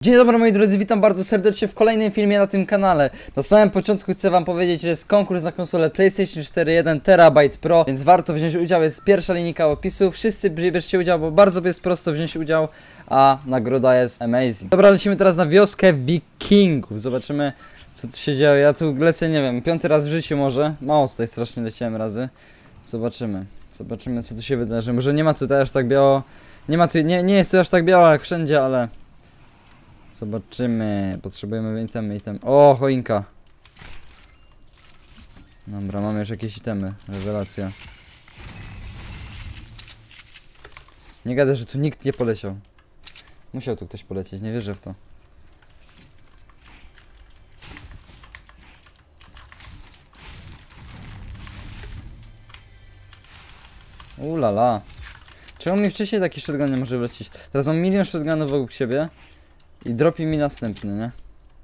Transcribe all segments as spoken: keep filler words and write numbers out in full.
Dzień dobry moi drodzy, witam bardzo serdecznie w kolejnym filmie na tym kanale. Na samym początku chcę wam powiedzieć, że jest konkurs na konsolę PlayStation cztery jeden terabajt Pro, więc warto wziąć udział, jest pierwsza linijka opisu. Wszyscy bierzcie udział, bo bardzo jest prosto wziąć udział, a nagroda jest amazing. Dobra, lecimy teraz na wioskę wikingów, zobaczymy co tu się dzieje. Ja tu lecę, nie wiem, piąty raz w życiu może, mało tutaj strasznie leciałem razy. Zobaczymy, zobaczymy co tu się wydarzy, może nie ma tutaj aż tak biało, nie ma tu, nie, nie jest tu aż tak biało jak wszędzie, ale... Zobaczymy, potrzebujemy itemy, itemy. O, choinka. Dobra, mamy już jakieś itemy, rewelacja. Nie gadaj, że tu nikt nie poleciał. Musiał tu ktoś polecieć, nie wierzę w to. Ulala. Czemu mi wcześniej taki shotgun nie może wlecieć? Teraz mam milion shotgunów wokół siebie. I dropi mi następny, nie?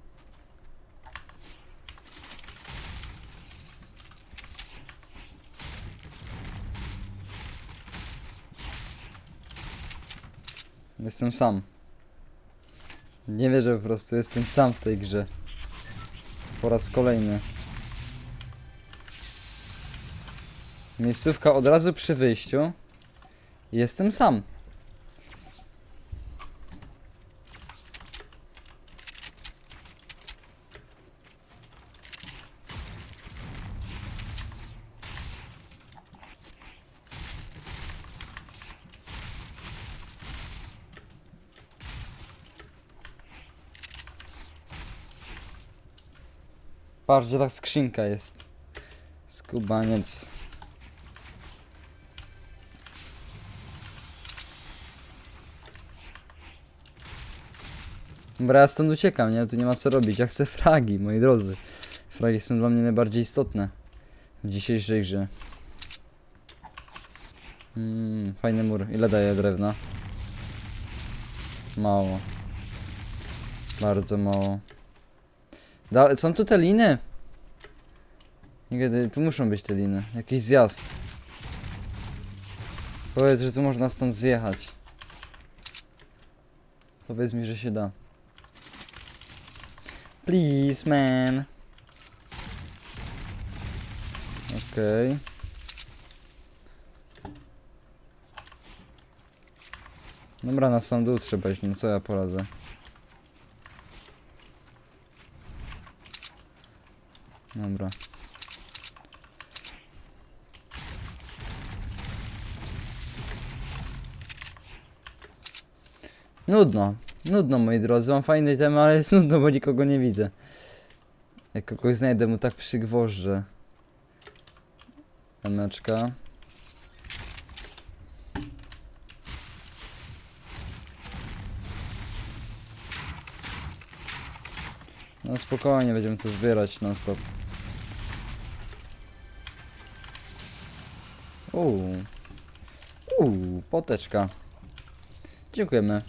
Jestem sam. Nie wierzę po prostu, jestem sam w tej grze. Po raz kolejny. Miejscówka od razu przy wyjściu. Jestem sam. Patrz, gdzie ta skrzynka jest. Skubaniec. Dobra, ja stąd uciekam, nie? Tu nie ma co robić. Ja chcę fragi, moi drodzy. Fragi są dla mnie najbardziej istotne w dzisiejszej grze. Mm, fajny mur. Ile daje drewna? Mało. Bardzo mało. Da, są tu te liny? Nie, tu muszą być te liny. Jakiś zjazd. Powiedz, że tu można stąd zjechać. Powiedz mi, że się da. Please, man. Okej. Okay. Dobra, na sam dół trzeba iść, no co ja poradzę. Dobra. Nudno. Nudno, moi drodzy. Mam fajny temat, ale jest nudno, bo nikogo nie widzę. Jak kogoś znajdę, mu tak przygwożdżę. Emeczka. No spokojnie, będziemy to zbierać non stop. Uuu. Uuu, poteczka. Dziękujemy.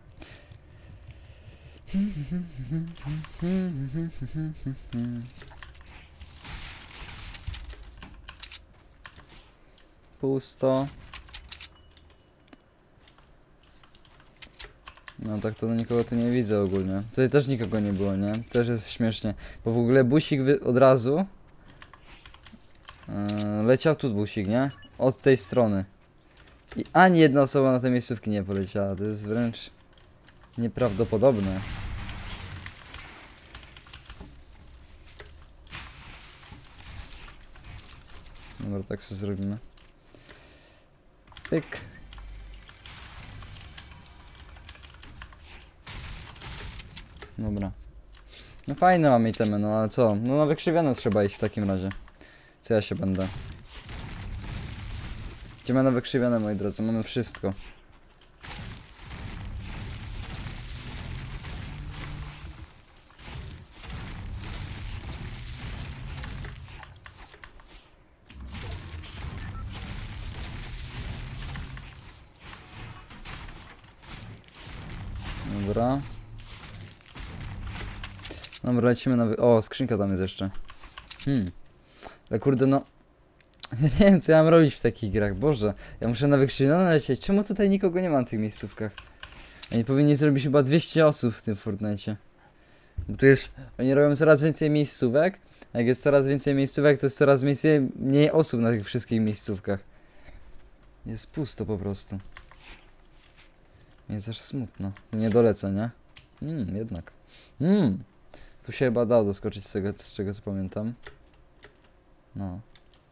Pusto. No tak to nikogo tu nie widzę ogólnie. Tutaj też nikogo nie było, nie? Też jest śmiesznie. Bo w ogóle busik od razu yy, leciał tu busik, nie? Od tej strony. I ani jedna osoba na te miejscówki nie poleciała. To jest wręcz nieprawdopodobne. Dobra, tak sobie zrobimy. Pyk. Dobra. No fajne mamy itemy, no ale co? No na wykrzywione trzeba iść w takim razie. Co ja się będę? Idziemy na wykrzywione, moi drodzy, mamy wszystko. Dobra. Dobra, lecimy na wy... O, skrzynka tam jest jeszcze. Hmm. Ale kurde, no... Ja nie wiem, co ja mam robić w takich grach, Boże. Ja muszę na wykrzywioną lecieć. Czemu tutaj nikogo nie ma na tych miejscówkach? Oni powinni zrobić chyba dwieście osób w tym Fortnite. Bo tu jest... Oni robią coraz więcej miejscówek. A jak jest coraz więcej miejscówek, to jest coraz więcej, mniej osób na tych wszystkich miejscówkach. Jest pusto po prostu. Jest aż smutno. Nie dolecę, nie? Hmm, jednak. Hmm. Tu się chyba dało doskoczyć z tego, z czego co pamiętam. No.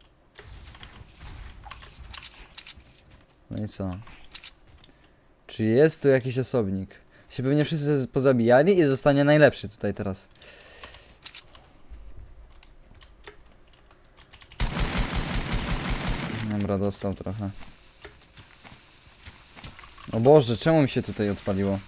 No i co? Czy jest tu jakiś osobnik? Się pewnie wszyscy pozabijali i zostanie najlepszy tutaj teraz. Dobra, dostał trochę. O Boże, czemu mi się tutaj odpaliło?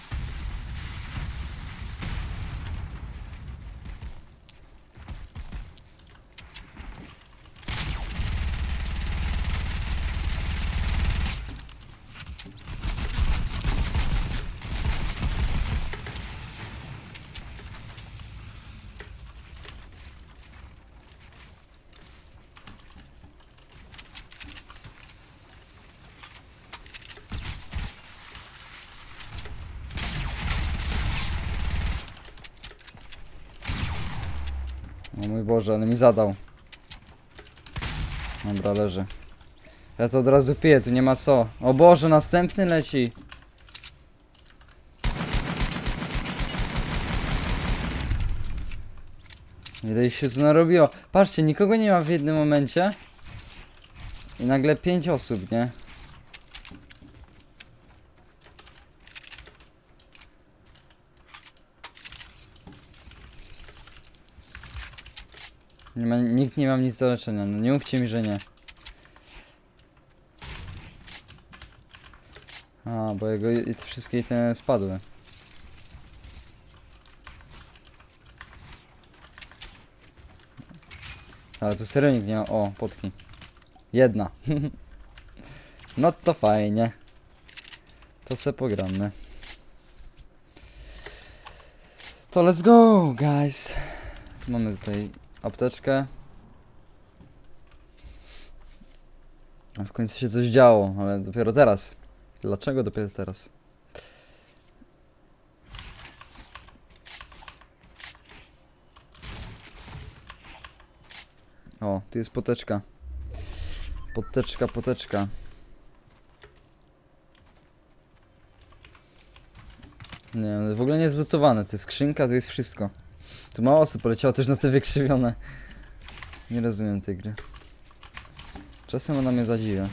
O mój Boże, ale mi zadał. Dobra, leży. Ja to od razu piję, tu nie ma co. O Boże, następny leci. Ile ich się tu narobiło. Patrzcie, nikogo nie ma w jednym momencie. I nagle pięć osób, nie? Nie ma, nikt nie ma nic do leczenia, no nie mówcie mi, że nie. A, bo jego i te wszystkie te spadły. Ale tu serio nikt nie ma. O, potki. Jedna. No to fajnie. To se pogramy. To let's go, guys. Mamy tutaj apteczkę. A w końcu się coś działo, ale dopiero teraz. Dlaczego dopiero teraz? O, tu jest poteczka. Poteczka, poteczka. Nie, w ogóle nie jest zlutowane. To jest skrzynka, to jest wszystko. Tu mało osób poleciało też na te wykrzywione. Nie rozumiem tej gry. Czasem ona mnie zadziwia.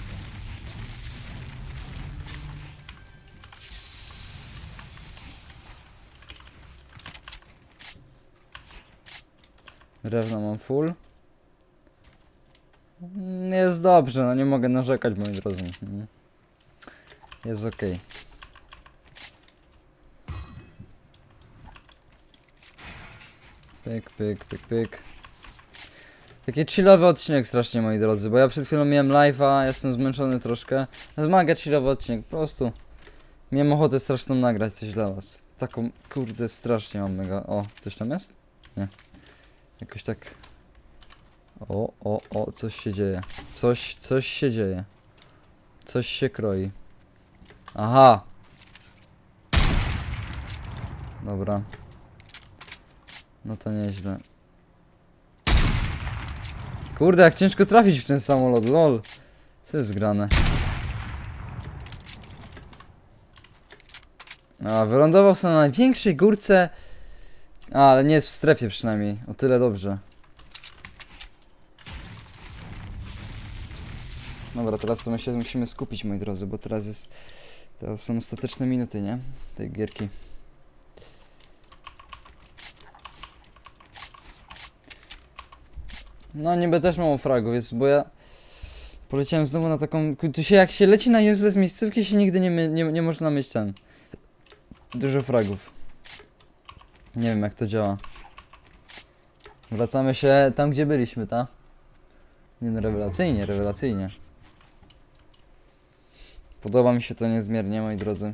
Drewno mam full. Jest dobrze, no nie mogę narzekać, moi drodzy. Jest ok. Pyk, pyk, pyk, pyk. Taki chillowy odcinek strasznie, moi drodzy, bo ja przed chwilą miałem live'a, jestem zmęczony troszkę. To jest mega chillowy odcinek, po prostu. Miałem ochotę straszną nagrać coś dla was. Taką, kurde, strasznie mam mega... O, ktoś tam jest? Nie. Jakoś tak... O, o, o, coś się dzieje. Coś, coś się dzieje. Coś się kroi. Aha! Dobra. No to nieźle. Kurde, jak ciężko trafić w ten samolot, lol. Co jest grane? A, wylądował sobie na największej górce. A, ale nie jest w strefie przynajmniej. O tyle dobrze. Dobra, teraz to my się musimy skupić, moi drodzy, bo teraz jest... Teraz są ostateczne minuty, nie? Tej gierki. No niby też mam fragów, jest, bo ja... Poleciałem znowu na taką... Tu się, jak się leci na useless miejscówki, się nigdy nie, nie, nie można mieć ten... Dużo fragów. Nie wiem jak to działa. Wracamy się tam, gdzie byliśmy, ta? Nie no, rewelacyjnie, rewelacyjnie. Podoba mi się to niezmiernie, moi drodzy.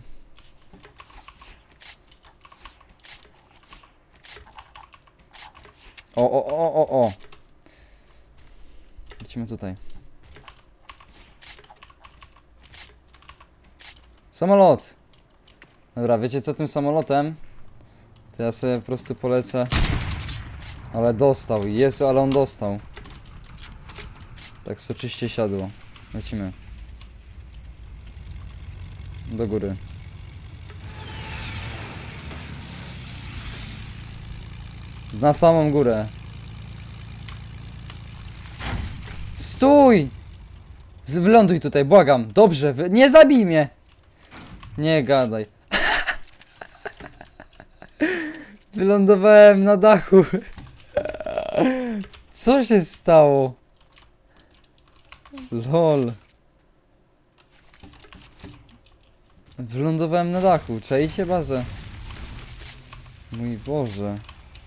O, o, o, o, o. Lecimy tutaj. Samolot. Dobra, wiecie co, tym samolotem? To ja sobie po prostu polecę. Ale dostał, Jezu, ale on dostał. Tak soczyście siadło. Lecimy. Do góry. Na samą górę. Stój! Z- Wyląduj tutaj, błagam. Dobrze, wy... nie zabij mnie! Nie gadaj. Wylądowałem na dachu. Co się stało? Lol. Wylądowałem na dachu. Czajcie bazę? Mój Boże.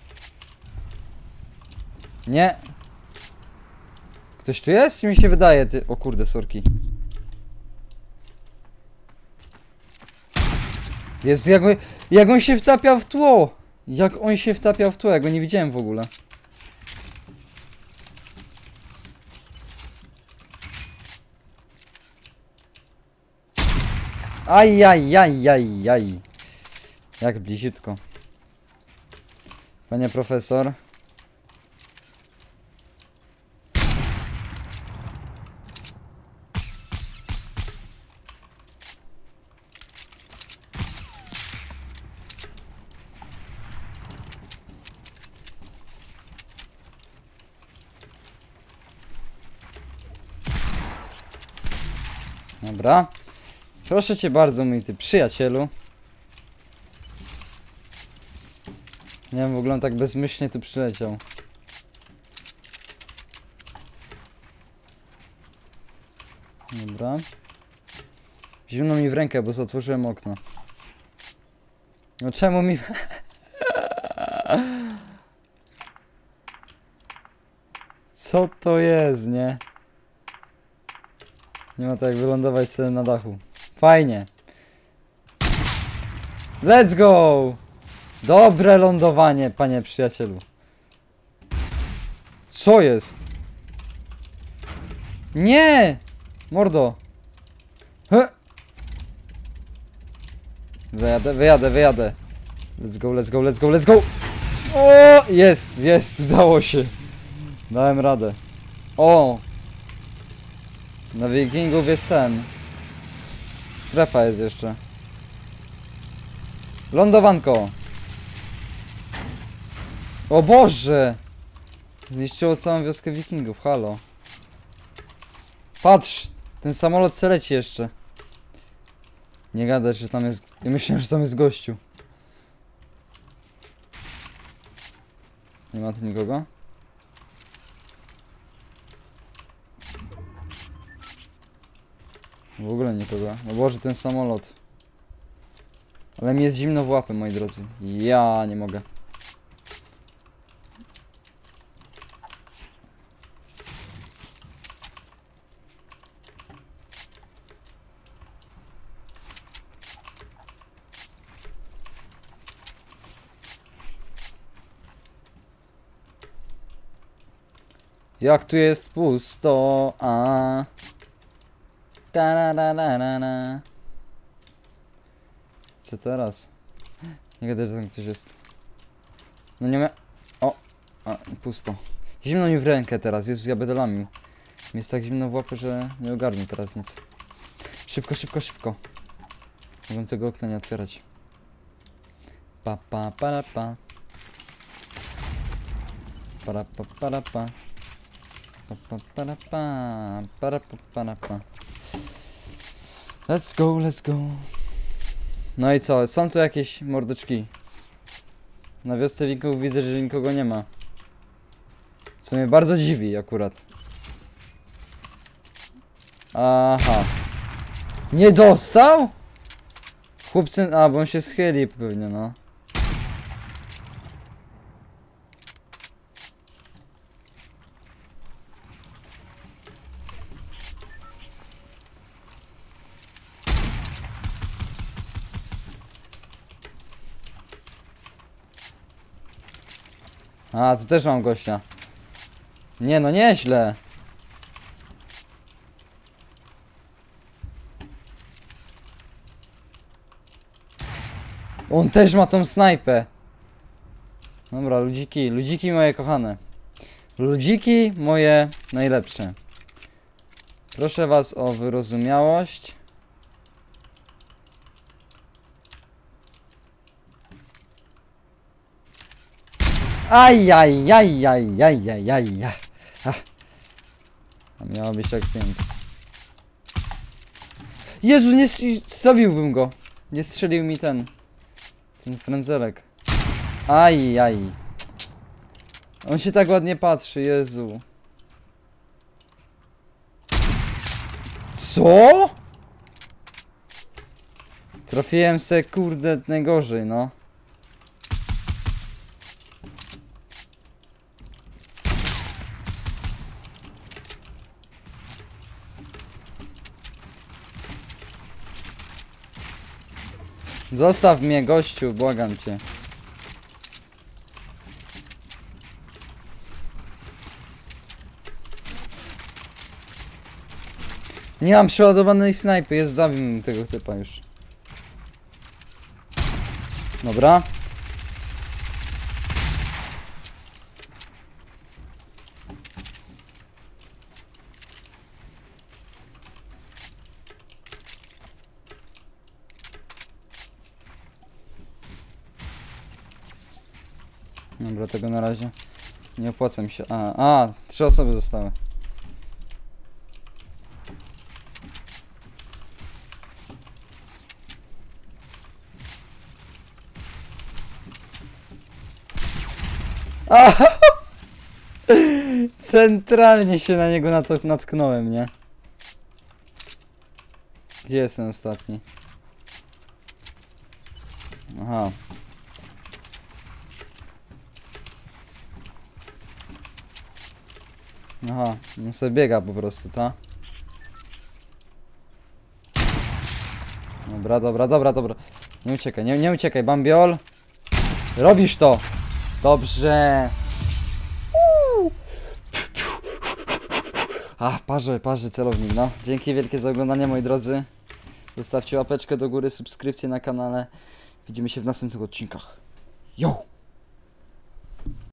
Nie. Ktoś tu jest? Czy mi się wydaje? Ty... O kurde, sorki. Jezu, jak on, jak on się wtapiał w tło! Jak on się wtapiał w tło, ja go nie widziałem w ogóle. Aj, aj, aj, aj, aj. Jak bliziutko. Panie profesor. Dobra. Proszę cię bardzo, mój ty przyjacielu. Nie wiem, w ogóle on tak bezmyślnie tu przyleciał. Dobra. Zimno mi w rękę, bo otworzyłem okno. No czemu mi... Co to jest, nie? Nie ma tak jak wylądować sobie na dachu. Fajnie. Let's go! Dobre lądowanie, panie przyjacielu. Co jest? Nie! Mordo. He. Wyjadę, wyjadę, wyjadę. Let's go, let's go, let's go, let's go! O! Jest, jest, udało się. Dałem radę. O! Na Wikingów jest ten. Strefa jest jeszcze. Lądowanko. O Boże! Zniszczyło całą wioskę Wikingów, halo. Patrz! Ten samolot se leci jeszcze. Nie gadać, że tam jest... Ja myślałem, że tam jest gościu. Nie ma tu nikogo? W ogóle nikogo. No Boże, ten samolot. Ale mi jest zimno w łapy, moi drodzy. Ja nie mogę. Jak tu jest pusto, a tarararara. Co teraz? Nie gadaj, że tam ktoś jest. No nie ma... O! A, pusto. Zimno mi w rękę teraz, Jezus, ja będę lamił. Mi jest tak zimno w łapy, że nie ogarnę teraz nic. Szybko, szybko, szybko. Mogę tego okna nie otwierać. Pa, pa, para, pa. Para, pa, para, pa. Pa, pa, para, pa. Para, pa, para, pa. Let's go, let's go. No i co? Są tu jakieś mordeczki. Na wiosce Wikingów widzę, że nikogo nie ma. Co mnie bardzo dziwi akurat. Aha. Nie dostał? Chłopcy... A, bo on się schyli pewnie, no. A, tu też mam gościa. Nie no, nieźle. On też ma tą snajpę. Dobra, ludziki, ludziki moje kochane. Ludziki moje najlepsze. Proszę was o wyrozumiałość. Ajajajajajajajaj. A miało być tak pięknie. Jezu, nie zabiłbym go. Nie strzelił mi ten. Ten frędzelek. Ajaj. On się tak ładnie patrzy, Jezu. Co? Trafiłem se, kurde, najgorzej, no. Zostaw mnie, gościu, błagam cię. Nie mam przeładowanej snajpy, jest zabił tego typa już. Dobra. Dobra, tego na razie nie opłaca mi się. A, a, trzy osoby zostały. Aha! Centralnie się na niego nat natknąłem, nie? Gdzie jest ten ostatni? Aha. Aha, on sobie biega po prostu, ta? Dobra, dobra, dobra, dobra. Nie uciekaj, nie, nie uciekaj, Bambiol. Robisz to! Dobrze! A, parzę, parzę celownik, no. Dzięki wielkie za oglądanie, moi drodzy. Zostawcie łapeczkę do góry, subskrypcję na kanale. Widzimy się w następnych odcinkach. Yo!